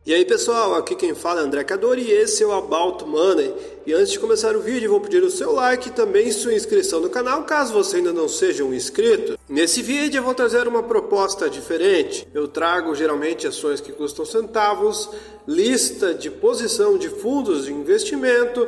E aí pessoal, aqui quem fala é André Cadori e esse é o About Money. E antes de começar o vídeo, vou pedir o seu like e também sua inscrição no canal, caso você ainda não seja um inscrito. Nesse vídeo eu vou trazer uma proposta diferente. Eu trago geralmente ações que custam centavos, lista de posição de fundos de investimento,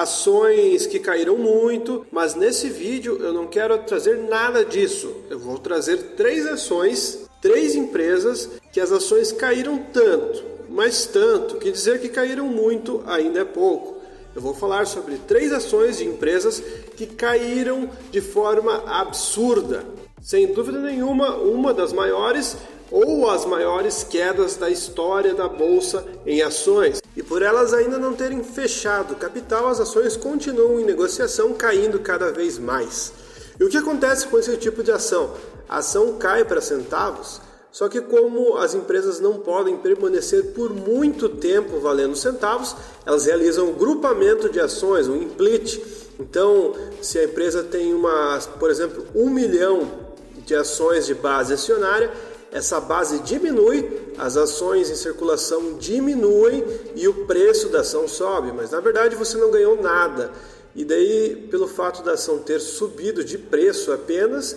ações que caíram muito, mas nesse vídeo eu não quero trazer nada disso. Eu vou trazer 3 ações, 3 empresas que as ações caíram tanto, mas tanto que dizer que caíram muito ainda é pouco. Eu vou falar sobre 3 ações de empresas que caíram de forma absurda. Sem dúvida nenhuma, uma das maiores ou as maiores quedas da história da bolsa em ações. E por elas ainda não terem fechado capital, as ações continuam em negociação, caindo cada vez mais. E o que acontece com esse tipo de ação? A ação cai para centavos. Só que como as empresas não podem permanecer por muito tempo valendo centavos, elas realizam um grupamento de ações, um split. Então, se a empresa tem por exemplo, 1 milhão de ações de base acionária, essa base diminui, as ações em circulação diminuem e o preço da ação sobe, mas na verdade você não ganhou nada. E daí, pelo fato da ação ter subido de preço apenas,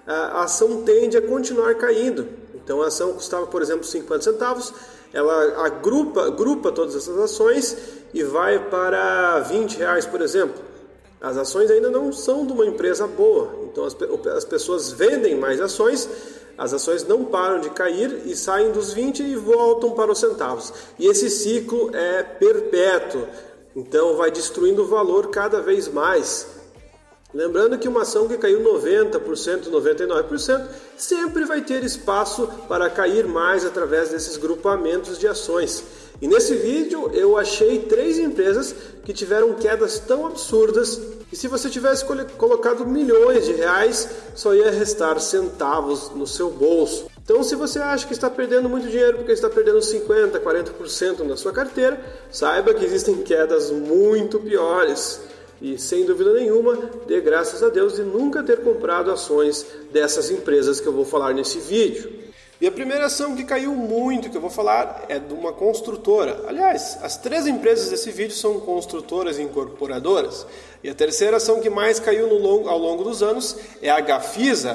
a ação tende a continuar caindo. Então a ação custava, por exemplo, 50 centavos, ela agrupa todas essas ações e vai para 20 reais, por exemplo. As ações ainda não são de uma empresa boa, então as pessoas vendem mais ações, as ações não param de cair e saem dos 20 e voltam para os centavos. E esse ciclo é perpétuo, então vai destruindo o valor cada vez mais. Lembrando que uma ação que caiu 90%, 99%, sempre vai ter espaço para cair mais através desses grupamentos de ações. E nesse vídeo eu achei 3 empresas que tiveram quedas tão absurdas que se você tivesse colocado milhões de reais, só ia restar centavos no seu bolso. Então se você acha que está perdendo muito dinheiro porque está perdendo 50%, 40% na sua carteira, saiba que existem quedas muito piores. E sem dúvida nenhuma, dê graças a Deus de nunca ter comprado ações dessas empresas que eu vou falar nesse vídeo. E a primeira ação que caiu muito que eu vou falar é de uma construtora. Aliás, as 3 empresas desse vídeo são construtoras e incorporadoras. E a terceira ação que mais caiu ao longo dos anos é a Gafisa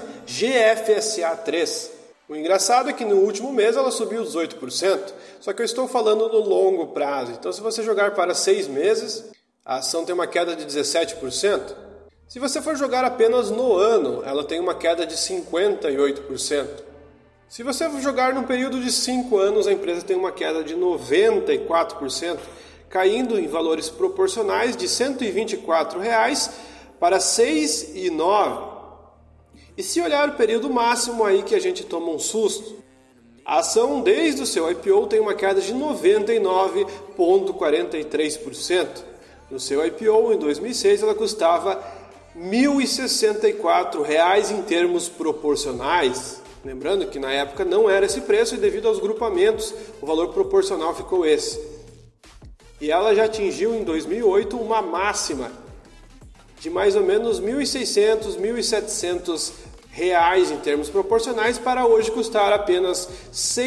GFSA3. O engraçado é que no último mês ela subiu 18%, só que eu estou falando no longo prazo. Então se você jogar para 6 meses... a ação tem uma queda de 17%. Se você for jogar apenas no ano, ela tem uma queda de 58%. Se você for jogar num período de 5 anos, a empresa tem uma queda de 94%, caindo em valores proporcionais de R$ 124 para R$ 6,09. E se olhar o período máximo, aí que a gente toma um susto. A ação, desde o seu IPO, tem uma queda de 99,43%. No seu IPO, em 2006, ela custava R$ 1.064 em termos proporcionais. Lembrando que na época não era esse preço e devido aos grupamentos, o valor proporcional ficou esse. E ela já atingiu em 2008 uma máxima de mais ou menos R$ 1.600, R$ 1.700 em termos proporcionais para hoje custar apenas R$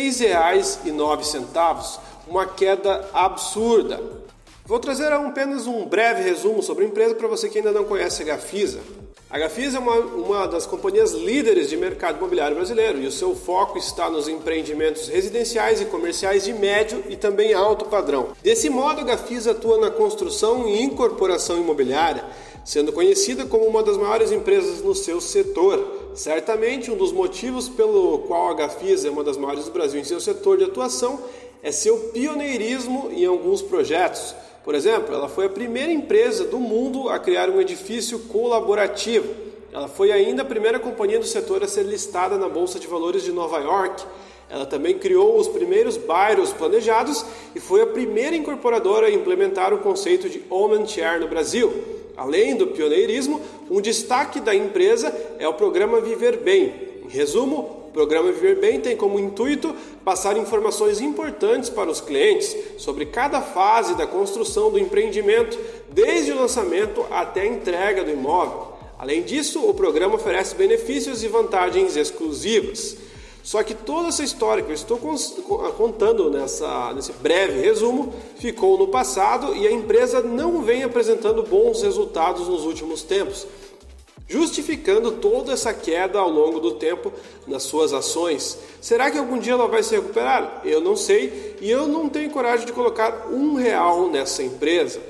6,09. Uma queda absurda. Vou trazer apenas um breve resumo sobre a empresa para você que ainda não conhece a Gafisa. A Gafisa é uma das companhias líderes de mercado imobiliário brasileiro e o seu foco está nos empreendimentos residenciais e comerciais de médio e também alto padrão. Desse modo, a Gafisa atua na construção e incorporação imobiliária, sendo conhecida como uma das maiores empresas no seu setor. Certamente, um dos motivos pelo qual a Gafisa é uma das maiores do Brasil em seu setor de atuação é seu pioneirismo em alguns projetos. Por exemplo, ela foi a primeira empresa do mundo a criar um edifício colaborativo. Ela foi ainda a primeira companhia do setor a ser listada na Bolsa de Valores de Nova York. Ela também criou os primeiros bairros planejados e foi a primeira incorporadora a implementar o conceito de Home and Share no Brasil. Além do pioneirismo, um destaque da empresa é o programa Viver Bem. Em resumo, o programa Viver Bem tem como intuito passar informações importantes para os clientes sobre cada fase da construção do empreendimento, desde o lançamento até a entrega do imóvel. Além disso, o programa oferece benefícios e vantagens exclusivas. Só que toda essa história que eu estou contando nesse breve resumo ficou no passado e a empresa não vem apresentando bons resultados nos últimos tempos, justificando toda essa queda ao longo do tempo nas suas ações. Será que algum dia ela vai se recuperar? Eu não sei e eu não tenho coragem de colocar R$1 nessa empresa.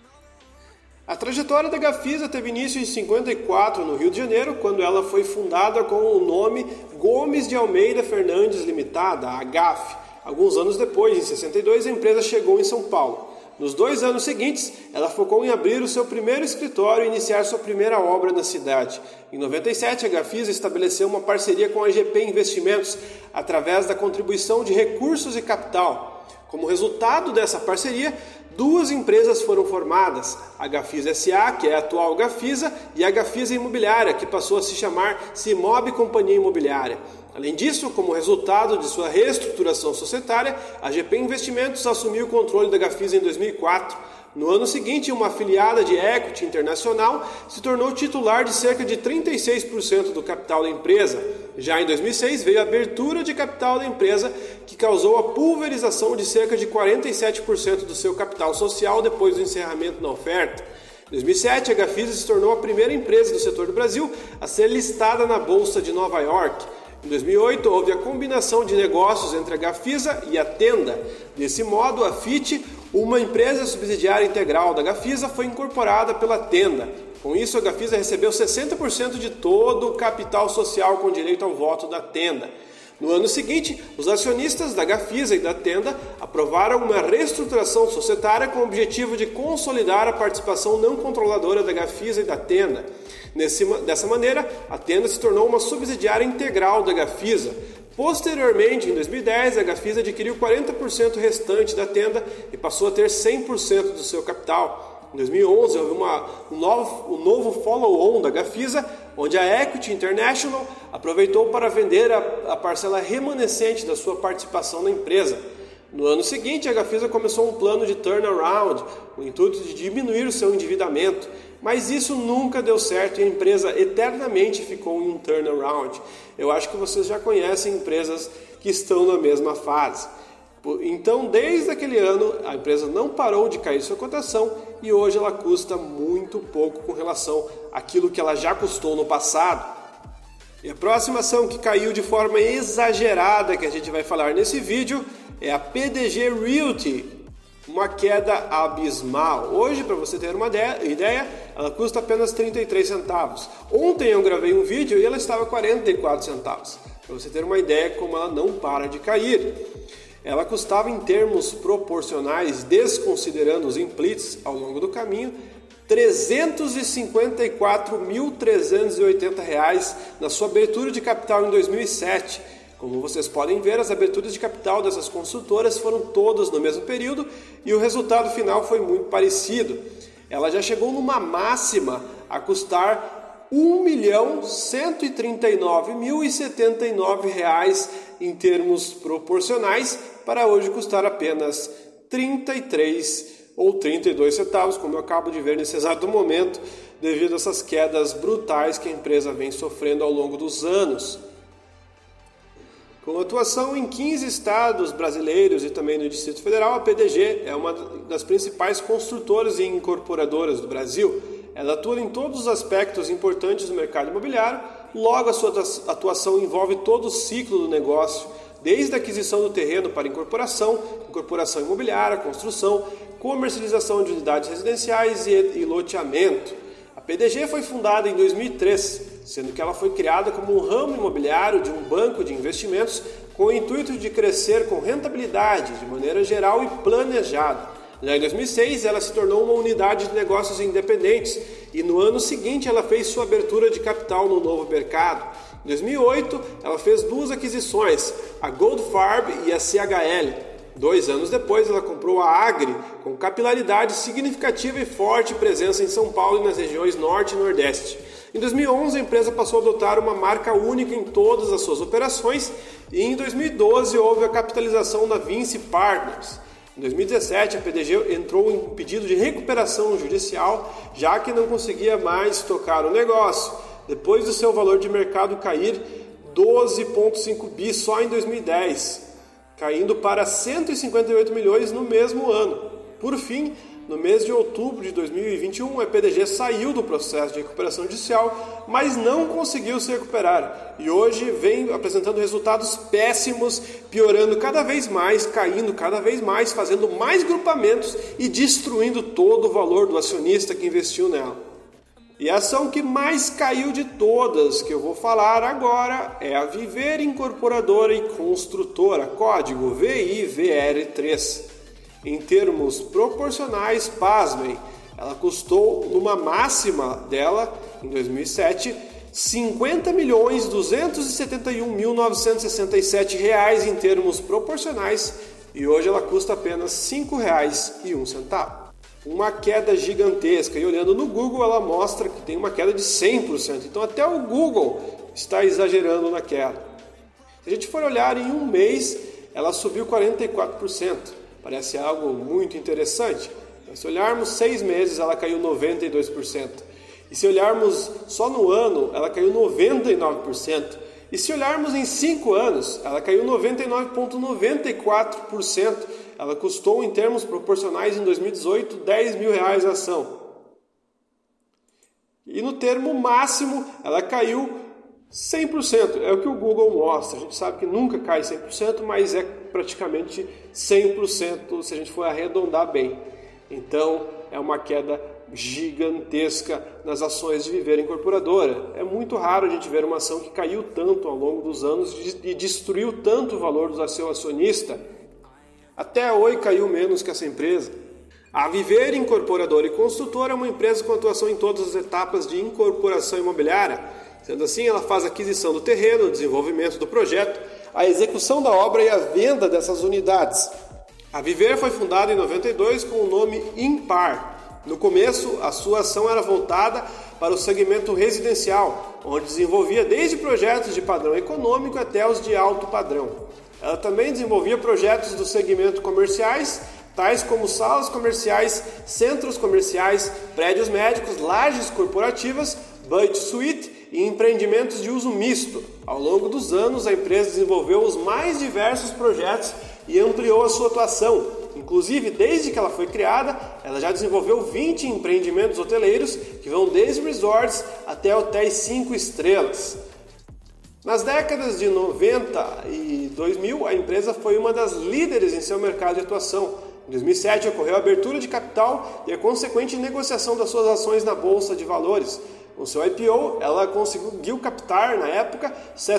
A trajetória da Gafisa teve início em 54 no Rio de Janeiro, quando ela foi fundada com o nome Gomes de Almeida Fernandes Limitada, a GAF. Alguns anos depois, em 62, a empresa chegou em São Paulo. Nos 2 anos seguintes, ela focou em abrir o seu primeiro escritório e iniciar sua primeira obra na cidade. Em 97, a Gafisa estabeleceu uma parceria com a GP Investimentos através da contribuição de recursos e capital. Como resultado dessa parceria, 2 empresas foram formadas, a Gafisa S.A., que é a atual Gafisa, e a Gafisa Imobiliária, que passou a se chamar Cimob Companhia Imobiliária. Além disso, como resultado de sua reestruturação societária, a GP Investimentos assumiu o controle da Gafisa em 2004. No ano seguinte, uma afiliada de Equity Internacional se tornou titular de cerca de 36% do capital da empresa. Já em 2006, veio a abertura de capital da empresa, que causou a pulverização de cerca de 47% do seu capital social depois do encerramento da oferta. Em 2007, a Gafisa se tornou a primeira empresa do setor do Brasil a ser listada na Bolsa de Nova York. Em 2008, houve a combinação de negócios entre a Gafisa e a Tenda. Desse modo, a FIT, uma empresa subsidiária integral da Gafisa, foi incorporada pela Tenda. Com isso, a Gafisa recebeu 60% de todo o capital social com direito ao voto da Tenda. No ano seguinte, os acionistas da Gafisa e da Tenda aprovaram uma reestruturação societária com o objetivo de consolidar a participação não controladora da Gafisa e da Tenda. Dessa maneira, a Tenda se tornou uma subsidiária integral da Gafisa. Posteriormente, em 2010, a Gafisa adquiriu 40% restante da Tenda e passou a ter 100% do seu capital. Em 2011, houve um novo follow-on da Gafisa, onde a Equity International aproveitou para vender a parcela remanescente da sua participação na empresa. No ano seguinte, a Gafisa começou um plano de turnaround, com o intuito de diminuir o seu endividamento, mas isso nunca deu certo e a empresa eternamente ficou em um turnaround. Eu acho que vocês já conhecem empresas que estão na mesma fase. Então, desde aquele ano, a empresa não parou de cair sua cotação e hoje ela custa muito pouco com relação àquilo que ela já custou no passado. E a próxima ação que caiu de forma exagerada que a gente vai falar nesse vídeo é a PDG Realty, uma queda abismal. Hoje, para você ter uma ideia, ela custa apenas 33 centavos. Ontem eu gravei um vídeo e ela estava 44 centavos. Para você ter uma ideia como ela não para de cair. Ela custava, em termos proporcionais, desconsiderando os implits ao longo do caminho, R$ 354.380 na sua abertura de capital em 2007. Como vocês podem ver, as aberturas de capital dessas consultoras foram todas no mesmo período e o resultado final foi muito parecido. Ela já chegou numa máxima a custar R$ 1.139.079 em termos proporcionais, para hoje custar apenas 33 ou 32 centavos, como eu acabo de ver nesse exato momento, devido a essas quedas brutais que a empresa vem sofrendo ao longo dos anos. Com atuação em 15 estados brasileiros e também no Distrito Federal, a PDG é uma das principais construtoras e incorporadoras do Brasil. Ela atua em todos os aspectos importantes do mercado imobiliário, logo a sua atuação envolve todo o ciclo do negócio, desde a aquisição do terreno para incorporação imobiliária, construção, comercialização de unidades residenciais e loteamento. A PDG foi fundada em 2003, sendo que ela foi criada como um ramo imobiliário de um banco de investimentos com o intuito de crescer com rentabilidade, de maneira geral e planejada. Já em 2006, ela se tornou uma unidade de negócios independentes e no ano seguinte ela fez sua abertura de capital no novo mercado. Em 2008, ela fez 2 aquisições, a Goldfarb e a CHL. 2 anos depois, ela comprou a Agri, com capilaridade significativa e forte presença em São Paulo e nas regiões Norte e Nordeste. Em 2011, a empresa passou a adotar uma marca única em todas as suas operações e em 2012 houve a capitalização da Vinci Partners. Em 2017, a PDG entrou em pedido de recuperação judicial, já que não conseguia mais tocar o negócio, depois do seu valor de mercado cair 12,5 bi só em 2010, caindo para 158 milhões no mesmo ano. Por fim, no mês de outubro de 2021, a EPDG saiu do processo de recuperação judicial, mas não conseguiu se recuperar e hoje vem apresentando resultados péssimos, piorando cada vez mais, caindo cada vez mais, fazendo mais grupamentos e destruindo todo o valor do acionista que investiu nela. E a ação que mais caiu de todas que eu vou falar agora é a Viver Incorporadora e Construtora, código VIVR3. Em termos proporcionais, pasmem, ela custou, numa máxima dela, em 2007, R$ 50.271.967 em termos proporcionais e hoje ela custa apenas R$ 5,01. Uma queda gigantesca, e olhando no Google ela mostra que tem uma queda de 100%, então até o Google está exagerando na queda. Se a gente for olhar em um mês, ela subiu 44%. Parece algo muito interessante, mas se olharmos 6 meses, ela caiu 92%. E se olharmos só no ano, ela caiu 99%. E se olharmos em 5 anos, ela caiu 99,94%. Ela custou, em termos proporcionais, em 2018, R$ 10 mil a ação. E no termo máximo, ela caiu 100%, é o que o Google mostra. A gente sabe que nunca cai 100%, mas é praticamente 100% se a gente for arredondar bem. Então, é uma queda gigantesca nas ações de Viver Incorporadora. É muito raro a gente ver uma ação que caiu tanto ao longo dos anos e destruiu tanto o valor do seu acionista. Até a Oi caiu menos que essa empresa. A Viver Incorporadora e Construtora é uma empresa com atuação em todas as etapas de incorporação imobiliária. Sendo assim, ela faz a aquisição do terreno, o desenvolvimento do projeto, a execução da obra e a venda dessas unidades. A Viver foi fundada em 92 com o nome Impar. No começo, a sua ação era voltada para o segmento residencial, onde desenvolvia desde projetos de padrão econômico até os de alto padrão. Ela também desenvolvia projetos do segmento comerciais, tais como salas comerciais, centros comerciais, prédios médicos, lajes corporativas, budget suite e empreendimentos de uso misto. Ao longo dos anos, a empresa desenvolveu os mais diversos projetos e ampliou a sua atuação. Inclusive, desde que ela foi criada, ela já desenvolveu 20 empreendimentos hoteleiros que vão desde resorts até hotéis 5 estrelas. Nas décadas de 90 e 2000, a empresa foi uma das líderes em seu mercado de atuação. Em 2007, ocorreu a abertura de capital e a consequente negociação das suas ações na Bolsa de Valores. Com seu IPO, ela conseguiu captar, na época,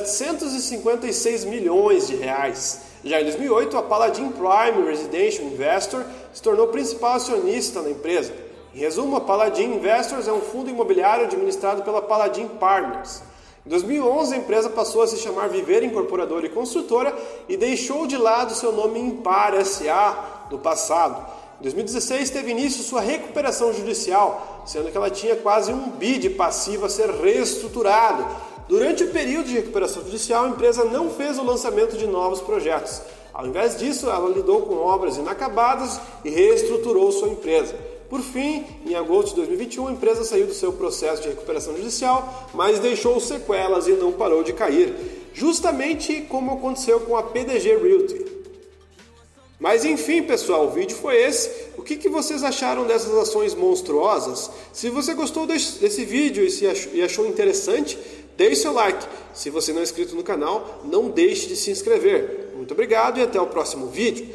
756 milhões de reais. Já em 2008, a Paladin Prime Residential Investor se tornou o principal acionista na empresa. Em resumo, a Paladin Investors é um fundo imobiliário administrado pela Paladin Partners. Em 2011, a empresa passou a se chamar Viver Incorporadora e Construtora e deixou de lado seu nome Impar S.A. do passado. Em 2016, teve início sua recuperação judicial, sendo que ela tinha quase R$1 bi de passivo a ser reestruturado. Durante o período de recuperação judicial, a empresa não fez o lançamento de novos projetos. Ao invés disso, ela lidou com obras inacabadas e reestruturou sua empresa. Por fim, em agosto de 2021, a empresa saiu do seu processo de recuperação judicial, mas deixou sequelas e não parou de cair, justamente como aconteceu com a PDG Realty. Mas enfim, pessoal, o vídeo foi esse. O que vocês acharam dessas ações monstruosas? Se você gostou desse vídeo e achou interessante, deixe seu like. Se você não é inscrito no canal, não deixe de se inscrever. Muito obrigado e até o próximo vídeo.